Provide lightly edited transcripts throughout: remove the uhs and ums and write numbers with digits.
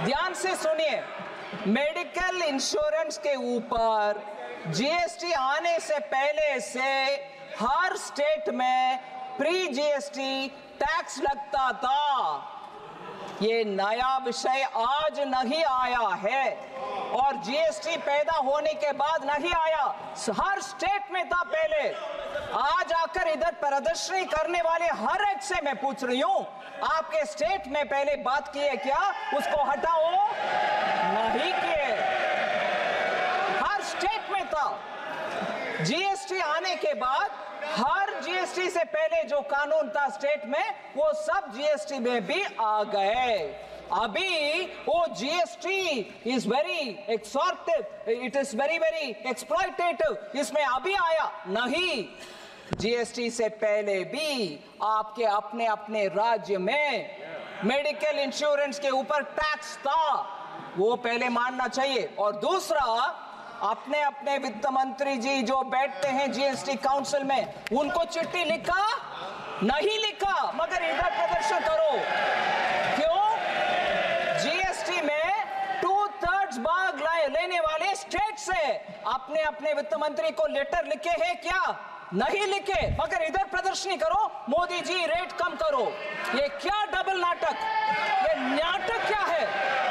ध्यान से सुनिए, मेडिकल इंश्योरेंस के ऊपर जीएसटी आने से पहले से हर स्टेट में प्री जीएसटी टैक्स लगता था। ये नया विषय आज नहीं आया है और जीएसटी पैदा होने के बाद नहीं आया, हर स्टेट में था पहले। आज आकर इधर प्रदर्शनी करने वाले हर एक से मैं पूछ रही हूं, आपके स्टेट में पहले बात की है क्या? उसको हटाओ, नहीं किए, हर स्टेट में था। जीएसटी आने के बाद हर जीएसटी से पहले जो कानून था स्टेट में, वो सब जीएसटी में भी आ गए। अभी वो GST is very extortive, it is very very exploitative, इसमें अभी आया नहीं। जीएसटी से पहले भी आपके अपने अपने राज्य में मेडिकल इंश्योरेंस के ऊपर टैक्स था, वो पहले मानना चाहिए। और दूसरा, अपने अपने वित्त मंत्री जी जो बैठते हैं जीएसटी काउंसिल में, उनको चिट्ठी लिखा नहीं लिखा, मगर इधर प्रदर्शन करो। क्यों? जीएसटी में 2/3 भाग लेने वाले स्टेट से अपने अपने वित्त मंत्री को लेटर लिखे हैं क्या? नहीं लिखे, मगर इधर प्रदर्शनी करो, मोदी जी रेट कम करो। ये क्या डबल नाटक, ये नाटक क्या है?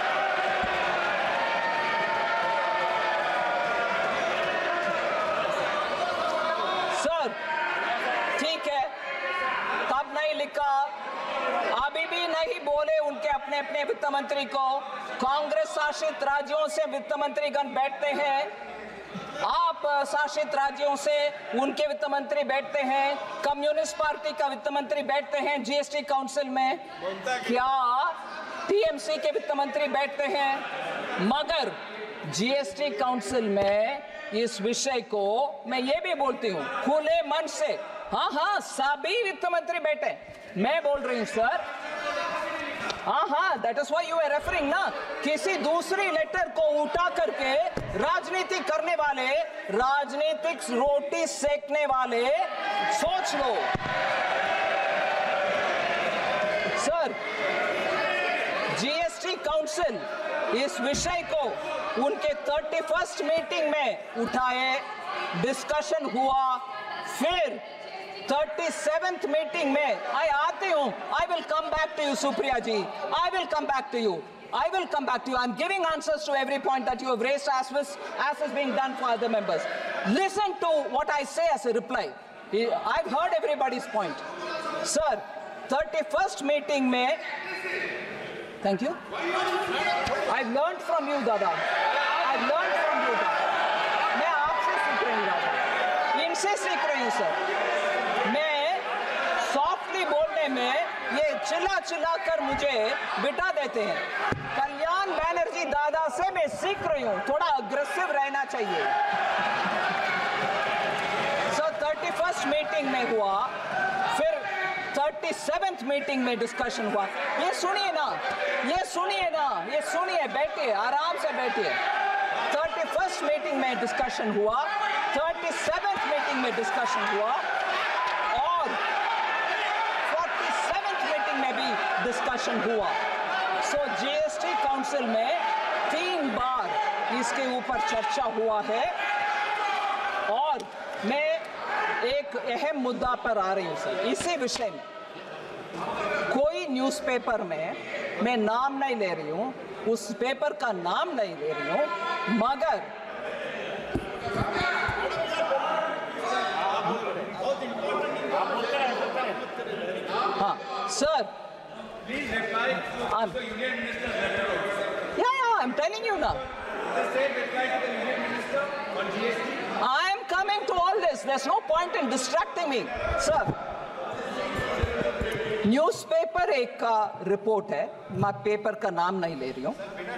सर ठीक है, तब नहीं लिखा, अभी भी नहीं बोले उनके अपने अपने वित्त मंत्री को। कांग्रेस शासित राज्यों से वित्त मंत्रीगण बैठते हैं, आप शासित राज्यों से उनके वित्त मंत्री बैठते हैं, कम्युनिस्ट पार्टी का वित्त मंत्री बैठते हैं जीएसटी काउंसिल में, क्या टीएमसी के वित्त मंत्री बैठते हैं? मगर जीएसटी काउंसिल में इस विषय को मैं ये भी बोलती हूँ खुले मन से, हाँ सभी वित्त मंत्री बैठे। मैं बोल रही हूँ सर, हाँ, that is why you are referring ना, किसी दूसरी लेटर को उठा करके राजनीति करने वाले, राजनीतिक रोटी सेकने वाले, सोच लो सर। जीएसटी काउंसिल इस विषय को उनके 31st मीटिंग में उठाए, डिस्कशन हुआ, फिर 37th मीटिंग में आई आती हूं। I will come back to you Supriya ji, I will come back to you, I will come back to you. I'm giving answers to every point that you have raised as is being done for other members. Listen to what I say as a reply. I've heard everybody's point. Sir, 31st meeting में, thank you. I've learned from you, Dada. I've learned from you, Dada. मैं आपसे सीख रही हूँ दादा, इनसे सीख रही हूँ सर। मैं सॉफ्टली बोलने में ये चिल्ला कर मुझे बिठा देते हैं। कल्याण बैनर्जी दादा से मैं सीख रही हूँ, थोड़ा अग्रेसिव रहना चाहिए। सो 31st मीटिंग में हुआ, फिर 37th मीटिंग में डिस्कशन हुआ। ये सुनिए ना, ये सुनिए ना, ये सुनिए, बैठिए, आराम से बैठिए। 31st मीटिंग में डिस्कशन हुआ, 37th मीटिंग में डिस्कशन हुआ, और 47th मीटिंग में भी डिस्कशन हुआ। सो जीएसटी काउंसिल में 3 बार इसके ऊपर चर्चा हुआ है, और मैं एक अहम मुद्दा पर आ रही हूँ सर। इसी विषय में कोई न्यूज़पेपर में, मैं नाम नहीं ले रही हूँ, उस पेपर का नाम नहीं ले रही हूँ, मगर हाँ sir, I'm telling you now. I am coming to all this. There's no point in distracting me, sir. Newspaper एक का रिपोर्ट है, मैं पेपर का नाम नहीं ले रही हूँ,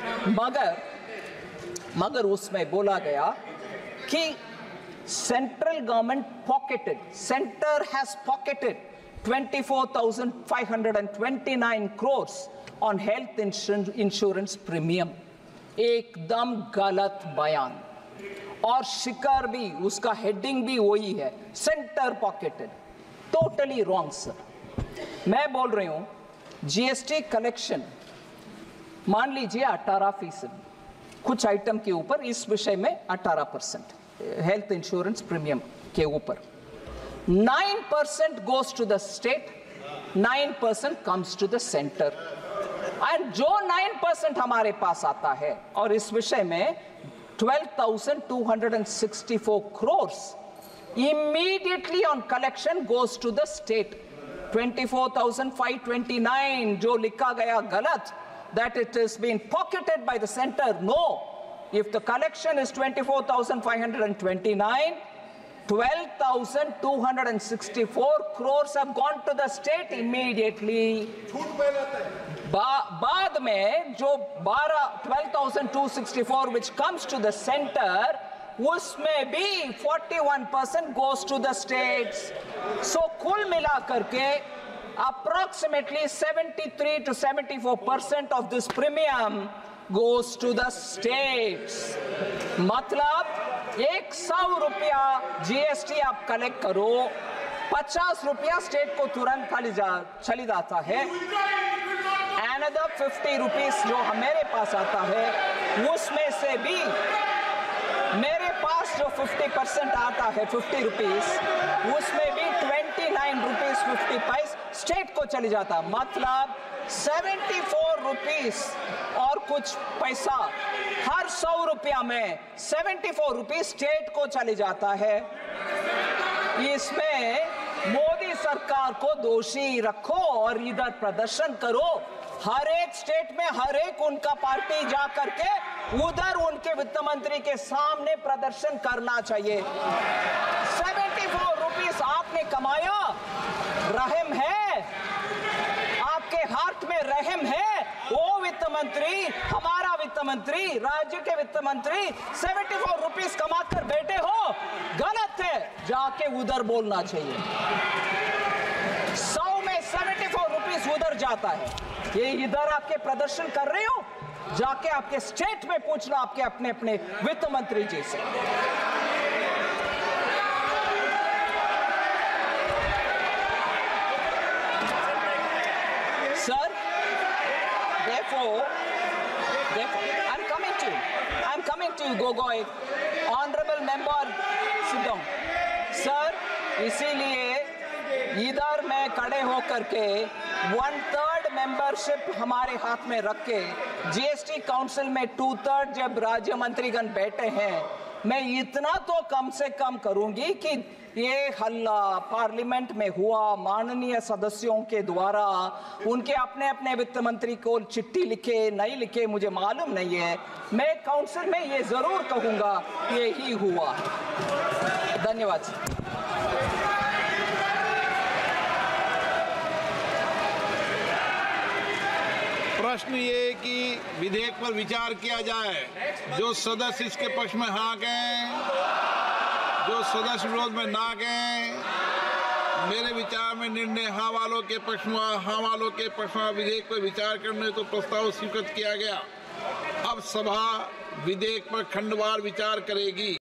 मगर उसमें बोला गया कि central government centre has pocketed 24,529 crores on health insurance premium। एकदम गलत बयान, और शिकार भी, उसका हेडिंग भी वही है, centre pocketed, totally wrong sir. मैं बोल रही हूं जीएसटी कलेक्शन मान लीजिए 18%, कुछ आइटम के ऊपर इस विषय में 18% हेल्थ इंश्योरेंस प्रीमियम के ऊपर 9% goes to the state, 9% comes to the center. And जो 9% हमारे पास आता है और इस विषय में 12,264 crores immediately on collection goes to the state. 24,529 जो लिखा गया गलत, that it is being pocketed by the center. No, if the collection is 24,529, 12,264 crores have gone to the state immediately. बाद में जो 12,264 which comes to the center, उसमें भी 41% goes to the states. So कुल मिलाकर के approximately 73 to 74% of this premium goes to the states. मतलब 100 रुपया जीएसटी आप कलेक्ट करो, 50 रुपया स्टेट को तुरंत चली जाता है. Another 50 rupees जो मेरे पास आता है, उसमें से भी मेरे पास जो 50% आता है 50 रुपीस, उसमें भी 29 रुपीस 50 पैसे स्टेट को चली जाता. मतलब 74 रुपीस और कुछ पैसा हर 100 रुपया में 74 रुपीस स्टेट को चली जाता है. इसमें मोदी सरकार को दोषी रखो और इधर प्रदर्शन करो. हर एक स्टेट में हर एक उनका पार्टी जा करके उधर उनके वित्त मंत्री के सामने प्रदर्शन करना चाहिए. 74 रुपीस आपने कमाया, रहम है आपके हार्ट में, रहम है. वो वित्त मंत्री, हमारा वित्त मंत्री, राज्य के वित्त मंत्री 74 रुपीस कमाकर बैठे हो, गलत है. जाके उधर बोलना चाहिए. 100 में 74 रुपीस उधर जाता है. ये इधर आके प्रदर्शन कर रहे हो, जाके आपके स्टेट में पूछना आपके अपने अपने वित्त मंत्री जी से. Sir, therefore I'm coming to you, Gogoi, honorable member, sit down. Sir, इसीलिए इधर मैं खड़े होकर के 1/3 मेंबरशिप हमारे हाथ में रख के जीएसटी काउंसिल में 2/3 जब राज्य मंत्रीगण बैठे हैं, मैं इतना तो कम से कम करूंगी कि ये हल्ला पार्लियामेंट में हुआ, माननीय सदस्यों के द्वारा उनके अपने अपने वित्त मंत्री को चिट्ठी लिखे नहीं लिखे मुझे मालूम नहीं है, मैं काउंसिल में ये जरूर कहूंगा ये ही हुआ. धन्यवाद. प्रश्न ये कि विधेयक पर विचार किया जाए. जो सदस्य इसके पक्ष में हाँ कहें, जो सदस्य विरोध में ना कहें. मेरे विचार में निर्णय हाँ वालों के पक्ष में, हाँ वालों के पक्ष में विधेयक पर विचार करने को प्रस्ताव स्वीकृत किया गया. अब सभा विधेयक पर खंडवार विचार करेगी.